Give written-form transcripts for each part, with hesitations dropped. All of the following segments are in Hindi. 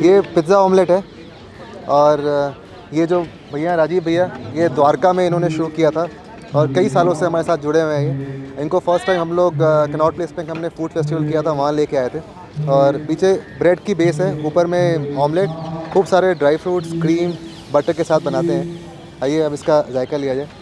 ये पिज़्ज़ा ऑमलेट है और ये जो भैया राजीव भैया, ये द्वारका में इन्होंने शुरू किया था और कई सालों से हमारे साथ जुड़े हुए हैं ये। इनको फर्स्ट टाइम हम लोग कनॉट प्लेस पे हमने फूड फेस्टिवल किया था, वहाँ लेके आए थे। और पीछे ब्रेड की बेस है, ऊपर में ऑमलेट, खूब सारे ड्राई फ्रूट्स, क्रीम, बटर के साथ बनाते हैं। आइए अब इसका जायका लिया जाए।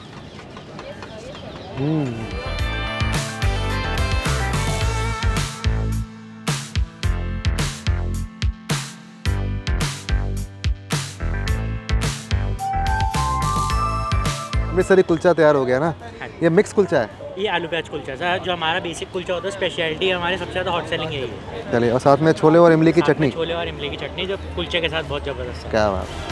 अमृतसरी कुलचा तैयार हो गया ना। ये मिक्स कुलचा है, ये आलू प्याज कुलचा सर, जो हमारा बेसिक कुलचा होता है, स्पेशलिटी हमारे सबसे ज़्यादा हॉट सेलिंग यही है। चलिए, और साथ में छोले और इमली की चटनी। छोले और इमली की चटनी जो कुलचे के साथ बहुत ज़बरदस्त है। क्या बात।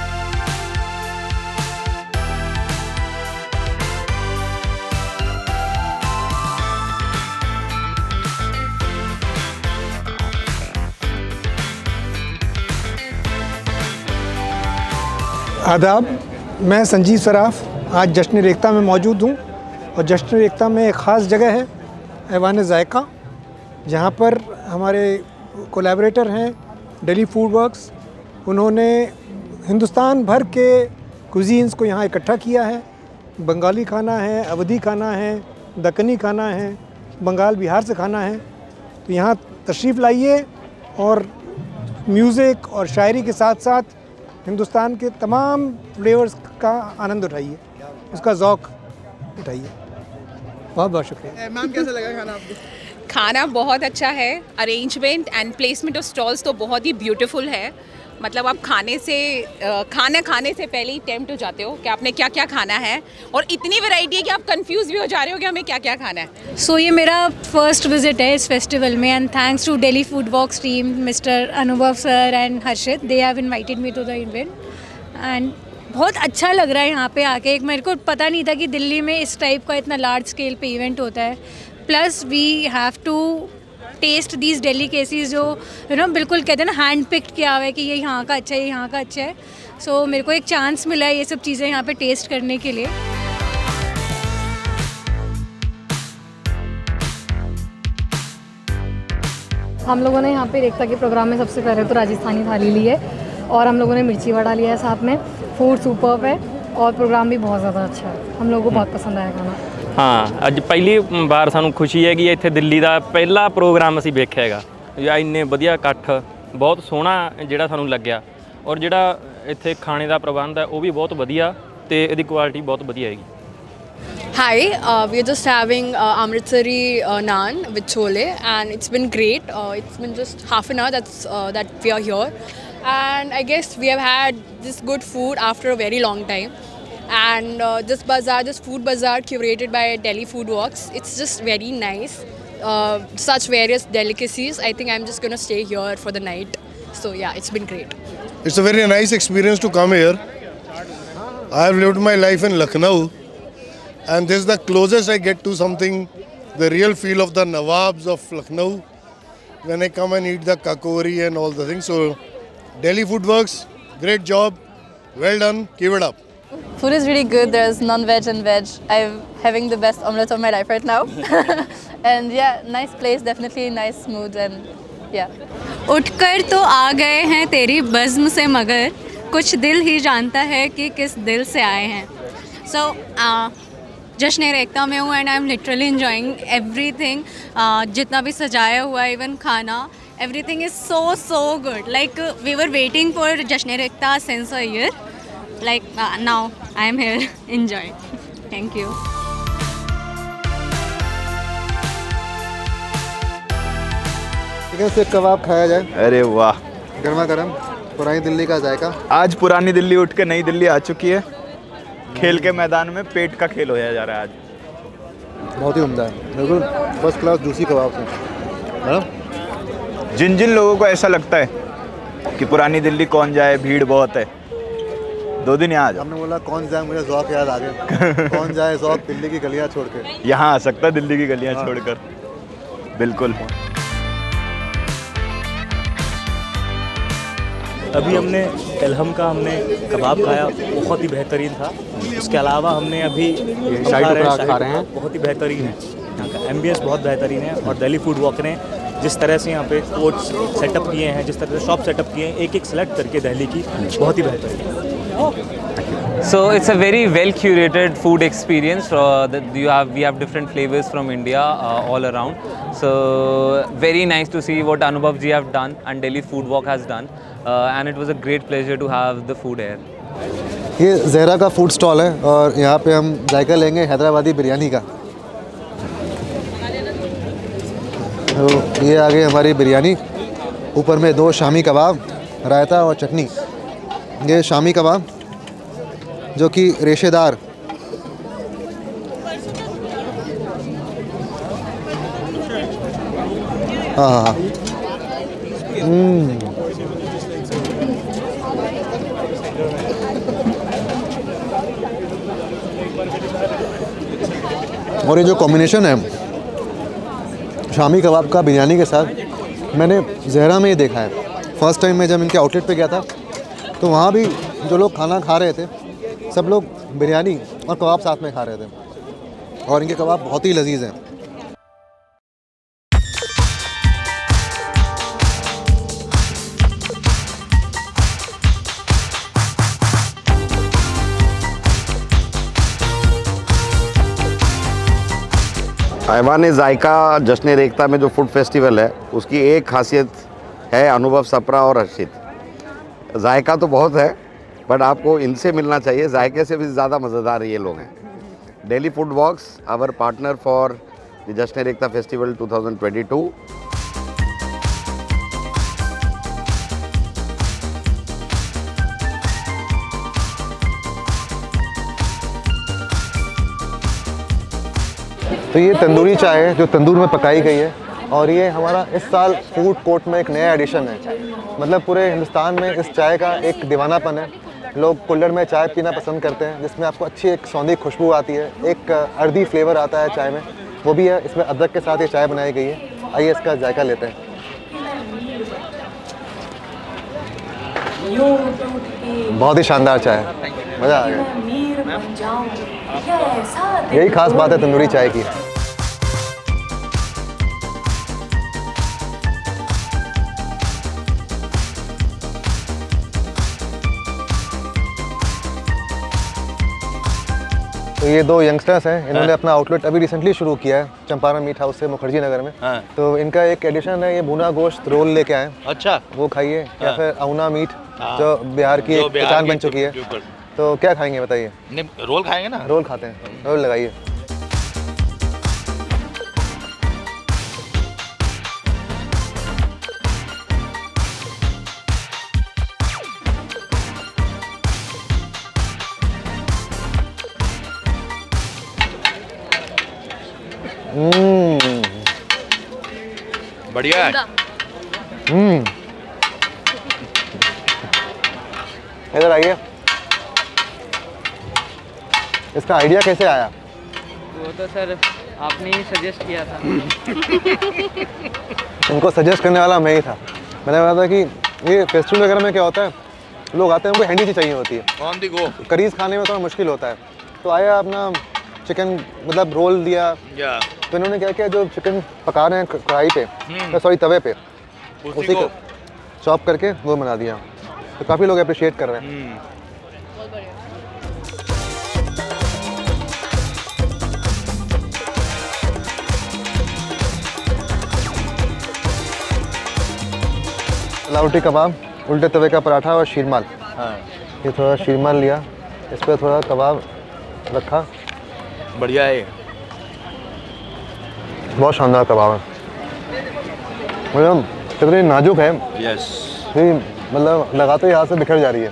आदाब, मैं संजीव सराफ आज जश्न एकता में मौजूद हूँ और जश्न एकता में एक ख़ास जगह है ऐवान जायका, जहाँ पर हमारे कोलैबोरेटर हैं दिल्ली फूड वर्क्स। उन्होंने हिंदुस्तान भर के कुजीन्स को यहाँ इकट्ठा किया है। बंगाली खाना है, अवधी खाना है, दक्कनी खाना है, बंगाल बिहार से खाना है। तो यहाँ तशरीफ़ लाइए और म्यूज़िक और शायरी के साथ साथ हिंदुस्तान के तमाम फ्लेवर्स का आनंद उठाइए, उसका ज़ौक़ उठाइए। बहुत बहुत शुक्रिया। मैम, कैसा लगा खाना आपको? खाना बहुत अच्छा है। Arrangement and placement of stalls तो बहुत ही ब्यूटीफुल है। मतलब आप खाने से पहले ही टेम्प्ट हो जाते हो कि आपने क्या क्या खाना है, और इतनी वैरायटी है कि आप कंफ्यूज भी हो जा रहे हो कि हमें क्या क्या खाना है। सो ये मेरा फर्स्ट विजिट है इस फेस्टिवल में, and thanks to Delhi food walks team, mister Anubhav sir and Harshit, they have invited me to the event. And बहुत अच्छा लग रहा है यहाँ पे आके। एक मेरे को पता नहीं था कि दिल्ली में इस टाइप का इतना लार्ज स्केल पे इवेंट होता है। Plus we have to taste these delicacies जो बिल्कुल कहते हैं ना हैंड पिक्ड किया हुआ है कि ये यहाँ का अच्छा है, ये यहाँ का अच्छा है। सो मेरे को एक चांस मिला है ये सब चीज़ें यहाँ पे टेस्ट करने के लिए। हम लोगों ने यहाँ पे रेख्ता के प्रोग्राम में सबसे पहले तो राजस्थानी थाली ली है और हम लोगों ने मिर्ची वड़ा लिया है साथ में। फूड सुपर्ब है और प्रोग्राम भी बहुत ज़्यादा अच्छा है, हम लोगों को बहुत पसंद आया खाना। हाँ, अज पहली बार सानू खुशी है कि इत्थे दिल्ली का पहला प्रोग्राम असीं वेखिआ हैगा। या इन्ने वधिया इकट्ठ, बहुत सोहना जिहड़ा सानू लग्गिआ, और जिहड़ा इत्थे खाने का प्रबंध है वो भी बहुत वधिया ते इहदी क्वालिटी बहुत वधिया हैगी। Hi, we are just having Amritsari naan with chole, and it's been great. It's been just half an hour that we are here, and I guess we have had this good food after a very long time. And this food bazaar curated by Delhi Food Works, it's just very nice. Such various delicacies. I think I'm just gonna stay here for the night. So yeah, it's been great. It's a very nice experience to come here. I have lived my life in Lucknow, and this is the closest I get to something, the real feel of the Nawabs of Lucknow when I come and eat the kakori and all the things. So Delhi Food Works, great job, well done, keep it up. Food is really good. There's non-veg and veg. I'm having the best omelette of my life right now. And yeah, nice place, definitely nice mood and yeah. उठकर तो आ गए हैं तेरी बज़्म से, मगर कुछ दिल ही जानता है कि किस दिल से आए हैं। So जश्न एकता में हूँ and I am literally enjoying everything. जितना भी सजाया हुआ है, इवन खाना, everything is so good. Like we were waiting for Jashn Ekta since a year. Like now I am here enjoying. Thank you. Chicken seekh kebab खाया जाए। अरे वाह, गर्मा गर्म पुरानी दिल्ली का जायका। आज पुरानी दिल्ली उठ के नई दिल्ली आ चुकी है। खेल के मैदान में पेट का खेल होया जा रहा है आज। बहुत ही उम्दा है, बिल्कुल फर्स्ट क्लास जूसी कबाब है। जिन लोगों को ऐसा लगता है कि पुरानी दिल्ली कौन जाए, भीड़ बहुत है, 2 दिन यहाँ आ जाओ। हमने बोला कौन जाए, मुझे ज़ौक़ याद आ गया। कौन जाए ज़ौक़ दिल्ली की गलियाँ छोड़ के। यहाँ आ सकता है दिल्ली की गलियाँ छोड़कर, बिल्कुल। अभी हमने तिलहम का कबाब खाया, बहुत ही बेहतरीन था। उसके अलावा हमने अभी शाही टुकड़ा खा रहे हैं, बहुत ही बेहतरीन है। यहाँ का एम्बियंस बहुत बेहतरीन है, और दिल्ली फूड वॉक ने जिस तरह से यहाँ पे कोच सेटअप किए हैं, जिस तरह से शॉप सेटअप किए हैं, एक एक सेलेक्ट करके दिल्ली की, बहुत ही बेहतर है। So it's a very well curated food experience. We have different flavors from India all around. So very nice to see what Anubhav ji have done and Delhi Food Walk has done, and it was a great pleasure to have the food here. ये ज़हरा का फूड स्टॉल है और यहाँ पे हम जायका लेंगे हैदराबादी बिरयानी का। तो ये आ गई हमारी बिरयानी, ऊपर में 2 शामी कबाब, रायता और चटनी। ये शामी कबाब जो कि रेशेदार, हाँ, और ये जो कॉम्बिनेशन है शामी कबाब का बिरयानी के साथ, मैंने ज़हरा में ही देखा है। फर्स्ट टाइम मैं जब इनके आउटलेट पे गया था तो वहाँ भी जो लोग खाना खा रहे थे सब लोग बिरयानी और कबाब साथ में खा रहे थे और इनके कबाब बहुत ही लजीज हैं। ऐवान जायका जश्न रेख्ता में जो फूड फेस्टिवल है उसकी एक खासियत है अनुभव सप्रा और हर्षित। जायका तो बहुत है बट आपको इनसे मिलना चाहिए, जायके से भी ज़्यादा मज़ेदार ये लोग हैं। Delhi food walks our partner for the Jashn Rekhta festival 2022। तो ये तंदूरी चाय है जो तंदूर में पकाई गई है और ये हमारा इस साल फूड कोर्ट में एक नया एडिशन है। मतलब पूरे हिंदुस्तान में इस चाय का एक दीवानापन है। लोग कुल्हड़ में चाय पीना पसंद करते हैं जिसमें आपको अच्छी एक सौंधी खुशबू आती है, एक अर्दी फ्लेवर आता है चाय में, वो भी है। इसमें अदरक के साथ ये चाय बनाई गई है। आइए इसका जायका लेते हैं। बहुत ही शानदार चाय है, मज़ा आ गया। यही खास बात है तंदूरी चाय की। तो ये 2 यंगस्टर्स हैं, इन्होंने अपना आउटलेट अभी रिसेंटली शुरू किया है चंपारण मीट हाउस से मुखर्जी नगर में। तो इनका एक एडिशन है, ये भुना गोश्त रोल लेके आए। अच्छा, वो खाइए, या फिर अउना मीट जो बिहार की एक पहचान बन चुकी है। तो क्या खाएंगे बताइए? रोल खाएंगे ना? रोल खाते हैं, रोल लगाइए। बढ़िया है। इधर आइए। इसका आइडिया कैसे आया? वो तो सर आपने ही सजेस्ट किया था। इनको सजेस्ट करने वाला मैं ही था। मैंने कहा था कि ये फेस्टिवल वगैरह में क्या होता है, लोग आते हैं उनको हैंडी चीज़ चाहिए होती है, ऑन दी गो। करीज खाने में थोड़ा मुश्किल होता है। तो आया अपना चिकन मतलब रोल दिया। तो इन्होंने क्या किया, जो चिकन पका रहे हैं कढ़ाई पे, सॉरी तवे पे, उसी को चॉप करके वो बना दिया। तो काफ़ी लोग अप्रिशिएट कर रहे हैं। लाउटी कबाब, उल्टे तवे का पराठा और शीरमाल। ये थोड़ा शीरमाल लिया, इस पर थोड़ा कबाब रखा। बढ़िया है, बहुत शानदार कबाब है। मतलब कितनी नाजुक है। यस। मतलब लगाते ही हाथ से बिखर जा रही है।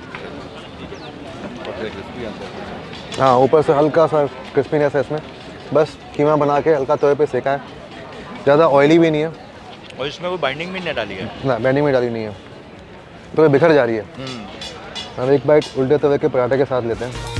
हाँ, ऊपर से हल्का सा क्रिस्पीनेस है इसमें। बस कीमा बना के हल्का तवे पे सेका है, ज़्यादा ऑयली भी नहीं है। और इसमें कोई बाइंडिंग भी नहीं डाली है ना, बाइंडिंग में डाली नहीं है, तो ये बिखर जा रही है। अब एक बाइट उल्टे तवे के पराठे के साथ लेते हैं।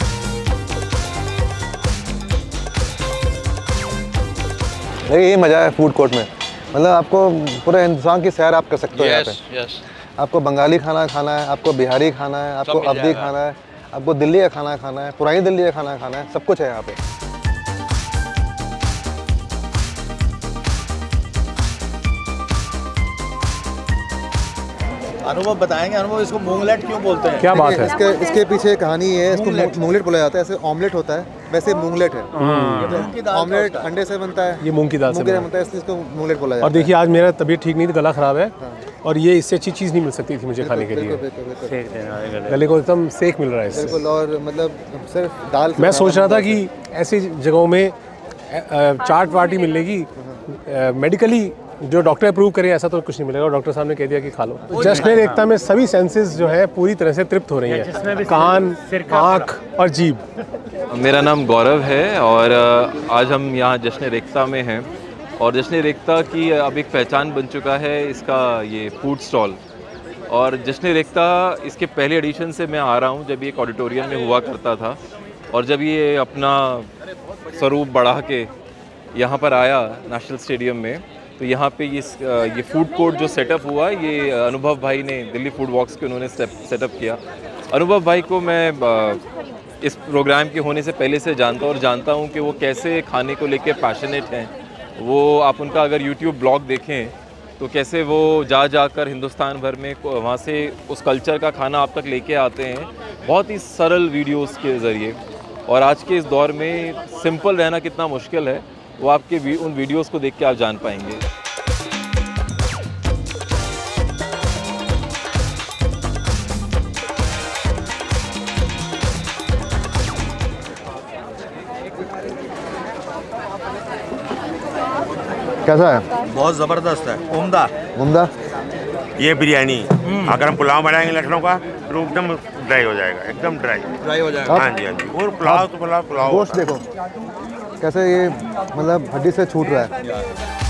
ये मज़ा है फूड कोर्ट में। मतलब आपको पूरे हिंदुस्तान की सैर आप कर सकते हो यहाँ पे। आपको बंगाली खाना खाना है, आपको बिहारी खाना है, आपको अवधी खाना है, आपको दिल्ली का खाना खाना है, पुरानी दिल्ली का खाना खाना है, सब कुछ है यहाँ पे। अनुभव बताएंगे। अनुभव, इसको मूंगलेट क्यों बोलते हैं? क्या बात है? इसके पीछे कहानी है। इसको मूंगलेट बोला जाता है। ऐसे ऑमलेट होता है, वैसे मूंगलेट है। ऑमलेट अंडे से बनता है, ये मूंग की दाल से बनता है, इसको मूंगलेट बोला जाता है। और देखिए आज मेरा तबीयत ठीक नहीं थी, गला ख़राब है और ये इससे अच्छी चीज़ नहीं मिल सकती थी मुझे खाने के लिए। गले को एकदम सेक मिल रहा है इससे। बिल्कुल। और मतलब सिर्फ दाल। मैं सोच रहा था कि ऐसी जगहों में चाट पार्टी मिलेगी, मेडिकली जो डॉक्टर अप्रूव करे ऐसा तो कुछ नहीं मिलेगा। और डॉक्टर साहब ने कह दिया कि खा लो। जश्न एकता में सभी सेंसेस जो है पूरी तरह से तृप्त हो रही हैं, कान, आँख और जीभ। मेरा नाम गौरव है और आज हम यहाँ जश्न एकता में हैं और जश्न एकता की अब एक पहचान बन चुका है इसका ये फूड स्टॉल। और जश्न एकता इसके पहले एडिशन से मैं आ रहा हूँ जब ये एक ऑडिटोरियम में हुआ करता था, और जब ये अपना स्वरूप बढ़ा के यहाँ पर आया नेशनल स्टेडियम में, तो यहाँ पे ये फूड कोर्ट जो सेटअप हुआ, ये अनुभव भाई ने, दिल्ली फूड वॉक्स के उन्होंने सेटअप किया। अनुभव भाई को मैं इस प्रोग्राम के होने से पहले से जानता हूँ कि वो कैसे खाने को लेके पैशनेट हैं। वो आप उनका अगर यूट्यूब ब्लॉग देखें तो कैसे वो जाकर हिंदुस्तान भर में वहाँ से उस कल्चर का खाना आप तक लेके आते हैं, बहुत ही सरल वीडियोस के ज़रिए। और आज के इस दौर में सिंपल रहना कितना मुश्किल है, वो आपके उन वीडियोस को देख के आप जान पाएंगे। कैसा है? बहुत ज़बरदस्त है, उम्दा। उम्दा। ये बिरयानी अगर हम पुलाव बनाएंगे लखनऊ का तो एकदम ड्राई हो जाएगा, एकदम ड्राई हो जाएगा। हाँ जी, हाँ जी। और पुलाव तो पुलाव गोश्त देखो कैसे ये मतलब हड्डी से छूट रहा है।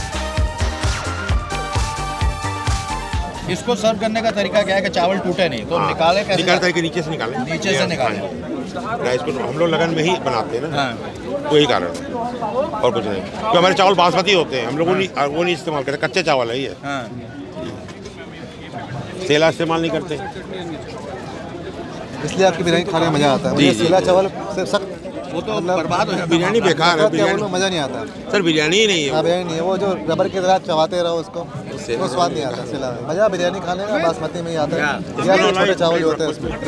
इसको सर्व करने का तरीका क्या है कि चावल टूटे नहीं, तो निकाले कैसे? निकालता है कि नीचे से निकालें। नीचे से निकालें। राइस को हम लोग लगन में ही बनाते हैं ना, वही कारण है और कुछ नहीं। तो हमारे चावल बासमती होते हैं, हम लोग वो नहीं इस्तेमाल करते, कच्चे चावल है ये। सेला इस्तेमाल नहीं करते, इसलिए आपकी बिरयानी खाने में मज़ा आता है। मुझे सेला चावल से सख्त वो तो बर्बाद हो जाता है। बिरयानी बेकार है, बिरयानी मज़ा नहीं आता सर। बिरयानी ही नहीं है। हाँ, बिरयानी नहीं है। वो जो रबर की तरह चबाते रहो उसको, वो स्वाद नहीं आता सेला में। मज़ा बिरयानी खाने का बासमती में ही आता है, या जो छोटे चावल होते हैं उसमें।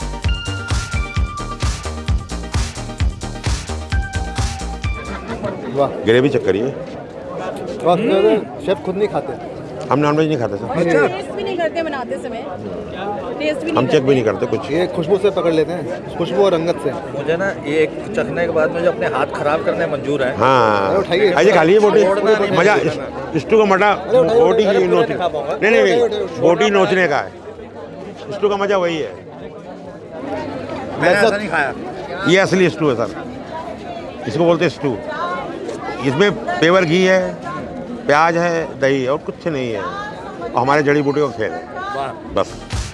ग्रेवी चेक करिए। शेफ खुद नहीं खाते? हम नॉनवेज नहीं खाते सर। टेस्ट भी नहीं करते बनाते समय, टेस्ट भी हम चेक भी नहीं करते कुछ। ये खुशबू से पकड़ लेते हैं, खुशबू और रंगत से। मुझे ना ये एक चखने के बाद मुझे अपने हाथ खराब करने मंजूर है। हाँ, आइए खा लीजिए बोटी। मजा स्टू का मटा बोटी की नोच नहीं बोटी नोचने का है। स्टू का मजा वही है। मैंने ऐसा नहीं खाया। ये असली स्टू है सर, इसको बोलते हैं स्टू। इसमें पेवर घी है, प्याज है, दही है और कुछ नहीं है, और हमारे जड़ी बूटी का खेल है बस।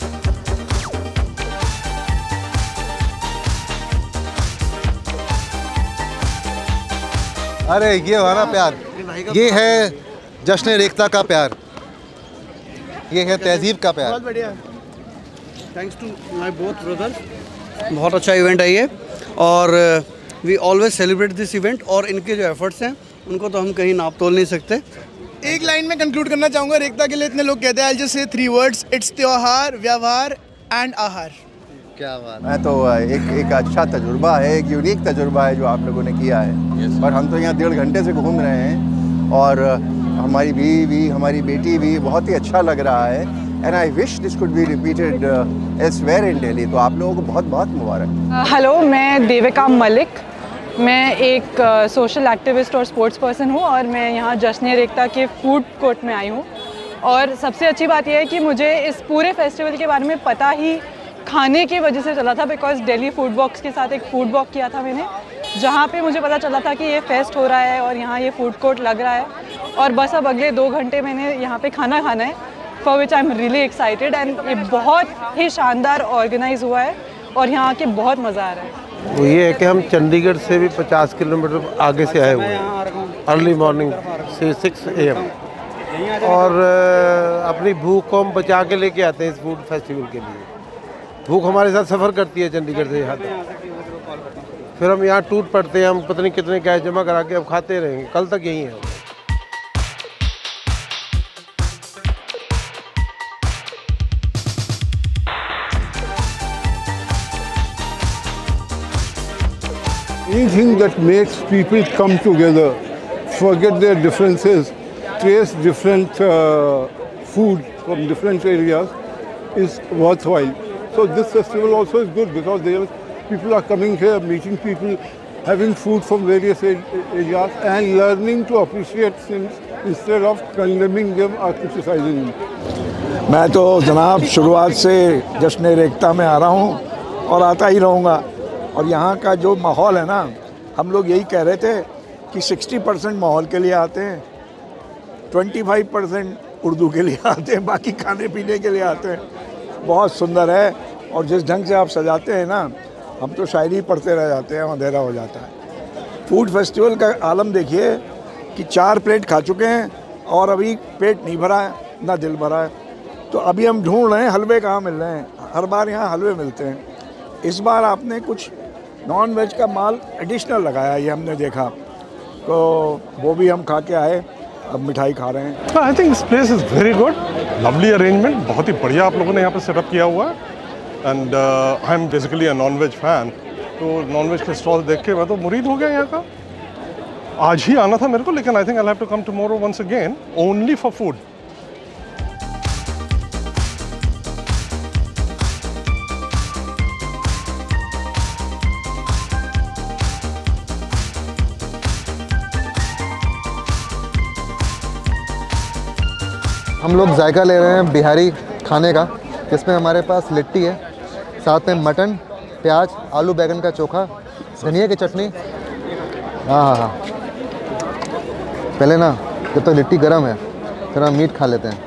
अरे ये हुआ ना प्यार, ये है जश्न एकता का प्यार, ये है तहजीब का प्यार। बहुत बढ़िया, thanks to my both brothers. बहुत अच्छा इवेंट है ये, और we always celebrate this event, और इनके जो एफर्ट्स हैं उनको तो हम कहीं नाप तोल नहीं सकते। एक लाइन में कंक्लूड करना चाहूँगा, एकता के लिए इतने लोग कहते हैं, I just say 3 words, it's त्योहार, व्यवहार एंड आहार। क्या बात है। तो एक अच्छा तजुर्बा है, एक यूनिक तजुर्बा है जो आप लोगों ने किया है। और हम तो यहाँ 1.5 घंटे से घूम रहे हैं, और हमारी बीवी भी, हमारी बेटी भी, बहुत ही अच्छा लग रहा है। And I wish this could be repeated elsewhere in Delhi. तो आप लोगों को बहुत बहुत मुबारक। हेलो, मैं देविका मलिक, मैं एक सोशल एक्टिविस्ट और स्पोर्ट्स पर्सन हूँ, और मैं यहाँ जश्न एकता के फूड कोर्ट में आई हूँ। और सबसे अच्छी बात यह है कि मुझे इस पूरे फेस्टिवल के बारे में पता ही खाने की वजह से चला था, बिकॉज दिल्ली फूड वॉक्स के साथ एक फूड वॉक किया था मैंने, जहाँ पे मुझे पता चला था कि ये फेस्ट हो रहा है और यहाँ ये फूड कोर्ट लग रहा है। और बस अब अगले 2 घंटे मैंने यहाँ पे खाना खाना है, for which I am really excited. And ये बहुत ही शानदार ऑर्गेनाइज हुआ है और यहाँ आके बहुत मज़ा आ रहा है। वो ये है कि हम चंडीगढ़ से भी 50 किलोमीटर आगे से आए हुए हैं, अर्ली मॉर्निंग से 6 AM, और अपनी भूख को हम बचा के लेके आते हैं इस फूड फेस्टिवल के लिए। भूख हमारे साथ सफ़र करती है चंडीगढ़ से यहाँ तक, फिर हम यहाँ टूट पड़ते हैं, हम पता नहीं कितने कैश जमा करा के अब खाते रहेंगे, कल तक यही है। anything that makes people come together, forget their differences, taste different food from different areas is worthwhile. So this festival also is good because people are coming here, meeting people, having food from various areas and learning to appreciate things instead of condemning them or criticizing them. मैं तो जनाब शुरुआत से जश्न एकता में आ रहा हूँ और आता ही रहूँगा। और यहाँ का जो माहौल है ना, हम लोग यही कह रहे थे कि 60% माहौल के लिए आते हैं, 25% उर्दू के लिए आते हैं, बाकी खाने पीने के लिए आते हैं। बहुत सुंदर है और जिस ढंग से आप सजाते हैं ना, हम तो शायरी पढ़ते रह जाते हैं, अंधेरा हो जाता है। फूड फेस्टिवल का आलम देखिए कि 4 प्लेट खा चुके हैं और अभी पेट नहीं भरा है, ना दिल भरा है। तो अभी हम ढूंढ रहे हैं हलवे कहाँ मिल रहे हैं। हर बार यहाँ हलवे मिलते हैं, इस बार आपने कुछ नॉन वेज का माल एडिशनल लगाया, ये हमने देखा, तो वो भी हम खा के आए, अब मिठाई खा रहे हैं। I think this place is very good, lovely arrangement, बहुत ही बढ़िया आप लोगों ने यहाँ पर सेटअप किया हुआ है। And I am basically a non veg fan, तो नॉन वेज के स्टॉल देख के मैं तो मुरीद हो गया यहाँ का। आज ही आना था मेरे को, लेकिन I think I have to come tomorrow once again only for food. हम लोग जायका ले रहे हैं बिहारी खाने का, जिसमें हमारे पास लिट्टी है, साथ में मटन, प्याज, आलू बैगन का चोखा, धनिया की चटनी। हाँ, पहले ना जब तक लिट्टी गरम है थोड़ा मीट खा लेते हैं।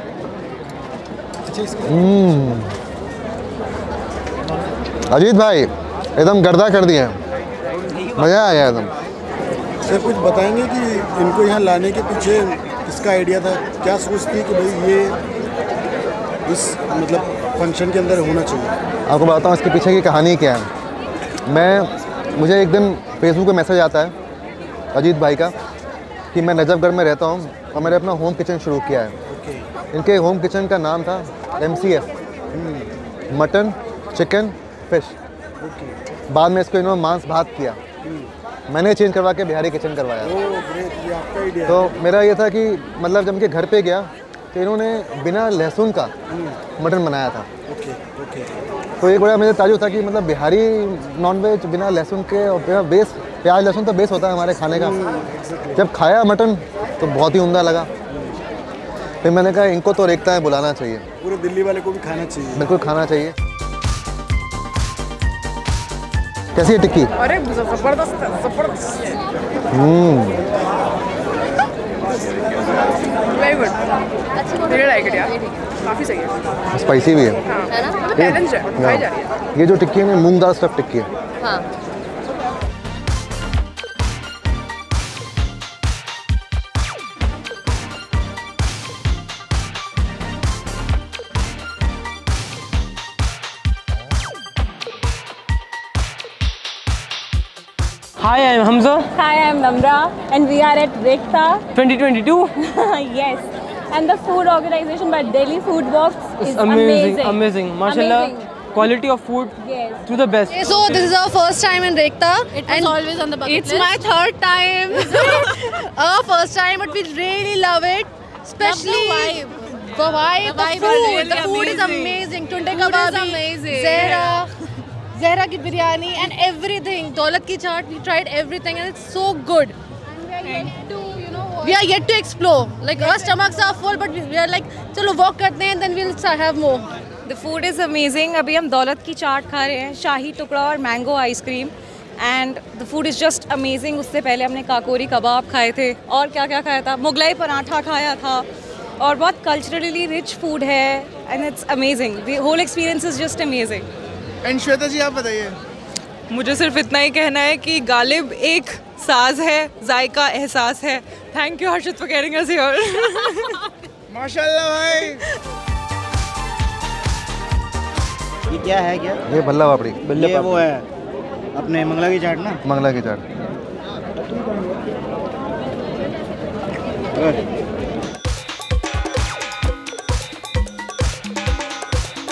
अजीत भाई एकदम गर्दा कर दिए, मज़ा आ गया एकदम। सर कुछ बताएंगे कि इनको यहाँ लाने के पीछे इसका आइडिया था, क्या सोचती है कि भाई ये इस मतलब फंक्शन के अंदर होना चाहिए? आपको बताता हूँ इसके पीछे की कहानी क्या है। मुझे एक दिन फेसबुक पे मैसेज आता है अजीत भाई का कि मैं नजफगढ़ में रहता हूँ और मैंने अपना होम किचन शुरू किया है। इनके होम किचन का नाम था MCF, मटन, चिकन, फिश। बाद में इसको इन्होंने मांस भात किया, मैंने चेंज करवा के बिहारी किचन करवाया। तो मेरा ये था कि मतलब जब उनके घर पे गया तो इन्होंने बिना लहसुन का मटन बनाया था। तो एक बड़ा मुझे ताजुब था कि मतलब बिहारी नॉनवेज बिना लहसुन के, और बिना बेस प्याज लहसुन तो बेस होता है हमारे खाने का। जब खाया मटन तो बहुत ही उम्दा लगा। फिर मैंने कहा इनको तो रेखता बुलाना चाहिए, पूरे दिल्ली वाले को भी खाना चाहिए। बिल्कुल खाना चाहिए। कैसी है टिक्की? अरे जबरदस्त है, जबरदस्त। Very good, really like it यार, काफ़ी सही है। स्पाइसी भी है, हाँ, बैलेंस है, खाई जा रही है। ये जो टिक्की है मूंग दाल स्टफ टिक्की है। हाँ। Hi, I'm Hamza. Hi, I'm Namra, and we are at Rekta 2022. Yes, and the food organization by Delhi Food Walks is amazing. Amazing. Mashallah, quality of food to the best. So this is our first time in Rekta. It was always on the bucket It's list. my third time. Our first time, but we really love it. Especially the vibe, the food. The food is amazing. Tunde kebab is amazing. Zehra ki biryani and everything. Daulat ki chaat, we tried everything and it's so good. We are yet to explore. Like our stomachs are full, but we are like, chalo walk karte hain, then we'll have more. The food is amazing. अभी हम दौलत की चाट खा रहे हैं, शाही टुकड़ा और mango ice cream, and the food is just amazing. उससे पहले हमने काकोरी कबाब खाए थे और क्या क्या खाया था, मुगलाई पराठा खाया था, और बहुत कल्चरली रिच फूड है and it's amazing. The whole experience is just amazing. And Shweta ji आप बताइए। मुझे सिर्फ इतना ही कहना है कि गालिब एक साज है, जायका एहसास है। Thank you Harshit for caring us here. माशाल्लाह भाई। ये क्या है? क्या ये भल्ला पापड़ी। ये वो है अपने मंगला की चाट ना? मंगला की चाट।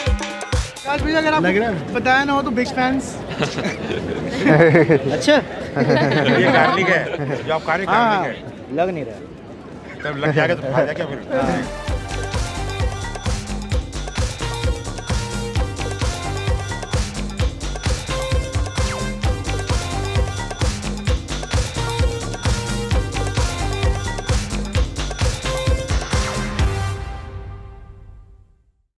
अगर आप बताया ना हो तो बिग फैंस। अच्छा ये गार्लिक है जो आप खा रहे हैं, गार्लिक है। लग नहीं रहा। तब लग जाएगा तो खा जाएगा फिर।